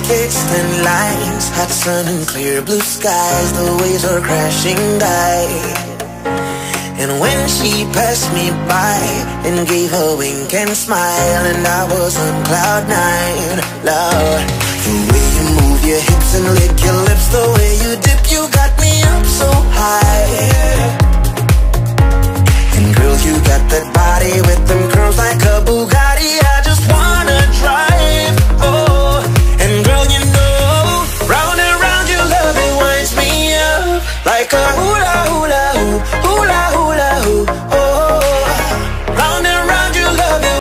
Kickstand lines, hot sun and clear blue skies. The waves are crashing by. And when she passed me by and gave a wink and smile, and I was on cloud nine. Love, the way you move your hips and lick your lips, the way you dip, you got me up